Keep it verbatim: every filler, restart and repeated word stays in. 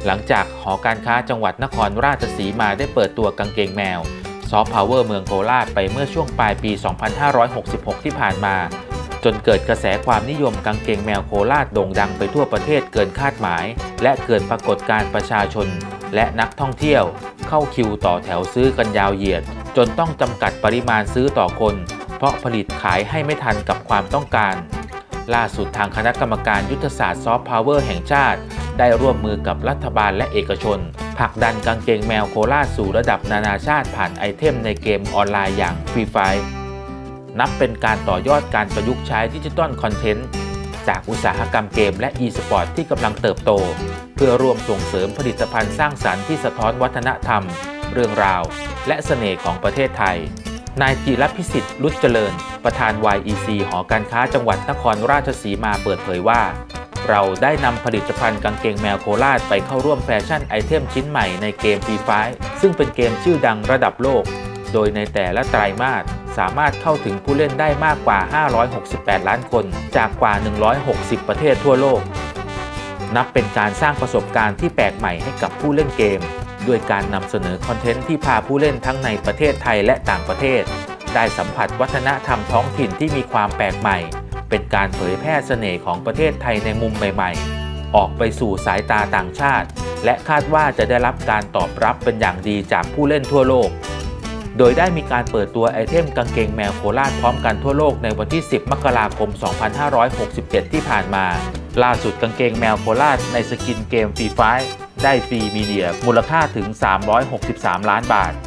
หลังจากหอการค้าจังหวัดนครราชสีมาได้เปิดตัวกางเกงแมวซอฟต์พาวเวอร์เมืองโคราชไปเมื่อช่วงปลายปี สองพันห้าร้อยหกสิบหก ที่ผ่านมาจนเกิดกระแสความนิยมกางเกงแมวโคราชโด่งดังไปทั่วประเทศเกินคาดหมายและเกิดปรากฏการณ์ประชาชนและนักท่องเที่ยวเข้าคิวต่อแถวซื้อกันยาวเหยียดจนต้องจำกัดปริมาณซื้อต่อคนเพราะผลิตขายให้ไม่ทันกับความต้องการล่าสุดทางคณะกรรมการยุทธศาสตร์ซอฟต์พาวเวอร์แห่งชาติได้ร่วมมือกับรัฐบาลและเอกชนผลักดันกางเกงแมวโคราชสู่ระดับนานาชาติผ่านไอเทมในเกมออนไลน์อย่างฟรีไฟร์นับเป็นการต่อยอดการประยุกต์ใช้ดิจิตอลคอนเทนต์จากอุตสาหกรรมเกมและ อี สปอร์ต ที่กำลังเติบโตเพื่อร่วมส่งเสริมผลิตภัณฑ์สร้างสรรค์ที่สะท้อนวัฒนธรรมเรื่องราวและเสน่ห์ของประเทศไทยนายจิรพิสิทธิ์รุจเจริญประธาน วาย อี ซี หอการค้าจังหวัดนครราชสีมาเปิดเผยว่าเราได้นำผลิตภัณฑ์กางเกงแมวโคราชไปเข้าร่วมแฟชั่นไอเทมชิ้นใหม่ในเกมฟรีไฟร์ซึ่งเป็นเกมชื่อดังระดับโลกโดยในแต่ละไตรมาสสามารถเข้าถึงผู้เล่นได้มากกว่าห้าร้อยหกสิบแปดล้านคนจากกว่าหนึ่งร้อยหกสิบประเทศทั่วโลกนับเป็นการสร้างประสบการณ์ที่แปลกใหม่ให้กับผู้เล่นเกมด้วยการนำเสนอคอนเทนต์ที่พาผู้เล่นทั้งในประเทศไทยและต่างประเทศได้สัมผัสวัฒนธรรมท้องถิ่นที่มีความแปลกใหม่เป็นการเผยแพร่เสน่ห์ของประเทศไทยในมุมใหม่ๆออกไปสู่สายตาต่างชาติและคาดว่าจะได้รับการตอบรับเป็นอย่างดีจากผู้เล่นทั่วโลกโดยได้มีการเปิดตัวไอเทมกางเกงแมวโคราชพร้อมกันทั่วโลกในวันที่สิบมกราคมสองพันห้าร้อยหกสิบเจ็ดที่ผ่านมาล่าสุดกางเกงแมวโคราชในสกินเกมฟรีไฟร์ได้ฟรีมีเดียมูลค่าถึงสามร้อยหกสิบสามล้านบาท